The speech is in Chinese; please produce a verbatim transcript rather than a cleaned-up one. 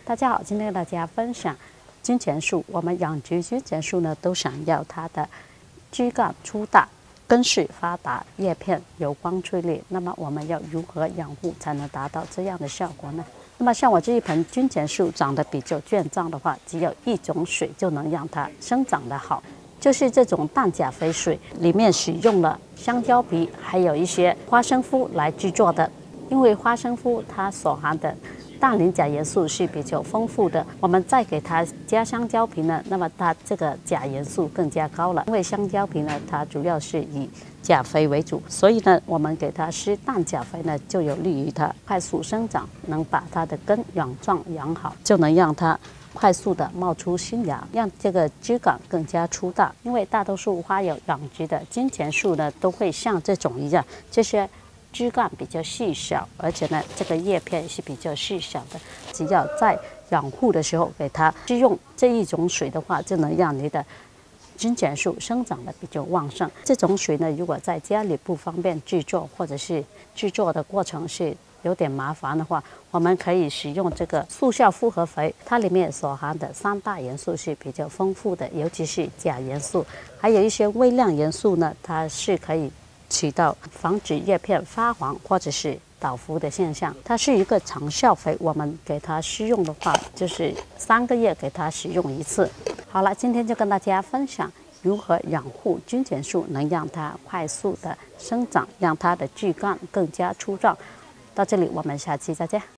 大家好，今天跟大家分享金钱树。我们养殖金钱树呢，都想要它的枝干粗大、根系发达、叶片有光翠绿。那么我们要如何养护才能达到这样的效果呢？那么像我这一盆金钱树长得比较健壮的话，只有一种水就能让它生长得好，就是这种氮钾肥水，里面使用了香蕉皮，还有一些花生麸来制作的。因为花生麸它所含的氮磷钾元素是比较丰富的，我们再给它加香蕉皮呢，那么它这个钾元素更加高了。因为香蕉皮呢，它主要是以钾肥为主，所以呢，我们给它施氮钾肥呢，就有利于它快速生长，能把它的根养壮养好，就能让它快速的冒出新芽，让这个枝干更加粗大。因为大多数花友养殖的金钱树呢，都会像这种一样，这些枝干比较细小，而且呢，这个叶片是比较细小的。只要在养护的时候给它施用这一种水的话，就能让你的金钱树生长的比较旺盛。这种水呢，如果在家里不方便制作，或者是制作的过程是有点麻烦的话，我们可以使用这个速效复合肥，它里面所含的三大元素是比较丰富的，尤其是钾元素，还有一些微量元素呢，它是可以起到防止叶片发黄或者是倒伏的现象。它是一个长效肥，我们给它施用的话，就是三个月给它使用一次。好了，今天就跟大家分享如何养护金钱树，能让它快速的生长，让它的枝干更加粗壮。到这里，我们下期再见。